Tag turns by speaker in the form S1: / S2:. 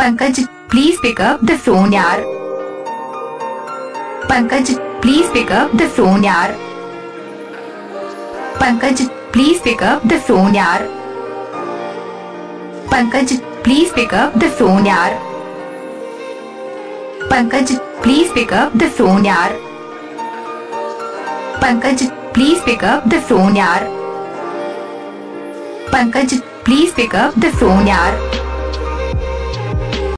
S1: Pankaj please pick up the phone यार। Pankaj please pick up the phone यार। Pankaj please pick up the phone यार। Pankaj please pick up the phone यार। Pankaj please pick up the phone यार। Pankaj please pick up the phone यार। Pankaj please pick up the phone यार।